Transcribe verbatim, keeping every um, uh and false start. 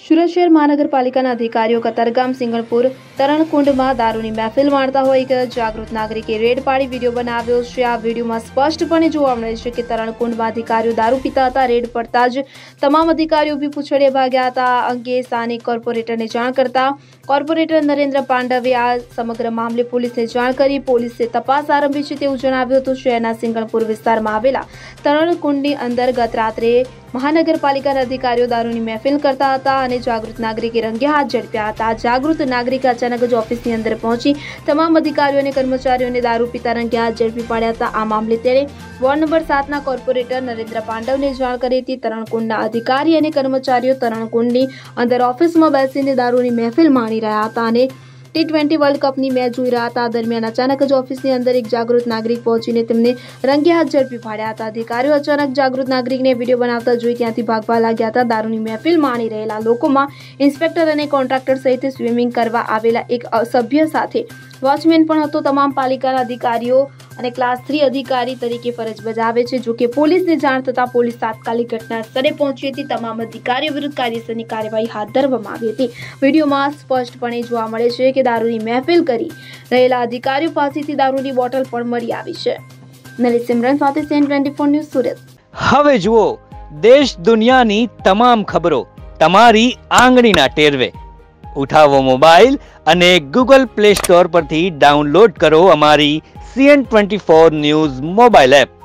સુરત શહેર મહાનગરપાલિકાના અધિકારીઓ કતારગામ સિંગણપુર તરણકુંડમાં દારૂની મહેફિલ માણતા હોય એક જાગૃત નાગરિકે રેડ પાડી વિડીયો બનાવ્યો છે। આ વિડીયોમાં સ્પષ્ટપણે જોવા મળે છે કે તરણકુંડમાં અધિકારીઓ દારૂ પીતા હતા। રેડ પડતા જ તમામ અધિકારીઓ ઉભી પૂછડીએ ભાગ્યા હતા। આ અંગે સ્થાનિક કોર્પોરેટરને જાણ કરતા કોર્પોરેટર નરેન્દ્ર પાંડવે આ સમગ્ર મામલે પોલીસને જાણ કરી પોલીસે તપાસ આરંભી છે તેવું જણાવ્યું હતું। શહેરના સિંગણપુર વિસ્તારમાં આવેલા તરણકુંડની અંદર ગત રાત્રે મહાનગરપાલિકાના અધિકારીઓ દારૂની મહેફિલ કરતા હતા અને જાગૃત નાગરિકે રંગે હાથ ઝડપ્યા હતા। જાગૃત નાગરિક અચાનક જ ઓફિસની અંદર પહોંચી તમામ અધિકારીઓ અને કર્મચારીઓને દારૂ પીતા રંગે હાથ ઝડપી પાડ્યા હતા। આ મામલે તેણે વોર્ડ નંબર સાતના કોર્પોરેટર નરેન્દ્ર પાંડવને જાણ કરી હતી। તરણકુંડના અધિકારી અને કર્મચારીઓ તરણકુંડની અંદર ઓફિસમાં બેસીને દારૂની મહેફિલ માણી રહ્યા હતા અને ટી ટ્વેન્ટી વર્લ્ડ કપની મેચ જોઈ રહ્યા હતા। દરમિયાન અચાનક જ ઓફિસની અંદર એક જાગૃત નાગરિક પહોંચીને તેમને રંગે હાથ ઝડપી પાડ્યા હતા। અધિકારીઓ અચાનક જાગૃત નાગરિકને વિડીયો બનાવતા જોઈ ત્યાંથી ભાગવા લાગ્યા હતા। દારૂની મહેફિલ માણી રહેલા લોકોમાં ઇન્સ્પેક્ટર અને કોન્ટ્રાક્ટર સહિત સ્વિમિંગ કરવા આવેલા એક સભ્ય સાથે વોચમેન પણ હતો। તમામ પાલિકાના અધિકારીઓ અને ક્લાસ થ્રી અધિકારી તરીકે ફરજ બજાવે છે। જો કે પોલીસને જાણ થતાં પોલીસ તાત્કાલિક ઘટના સ્થળે પહોંચી હતી। તમામ અધિકારીઓ વિરુદ્ધ કાયદેસરની કાર્યવાહી હાથ ધરવામાં આવી હતી। વિડીયોમાં સ્પષ્ટપણે જોવા મળે છે કે દારૂની મહેફિલ કરી રહેલા અધિકારીઓ પાસેથી દારૂની બોટલ પણ મળી આવી છે। નરેશ સિમરન સાથે CN twenty four news Surat. હવે જુઓ દેશ દુનિયાની તમામ ખબરો તમારી આંગળીના ટેરવે। ઉઠાવો મોબાઈલ અને ગૂગલ પ્લે સ્ટોર પરથી ડાઉનલોડ કરો અમારી CN twenty four news mobile app.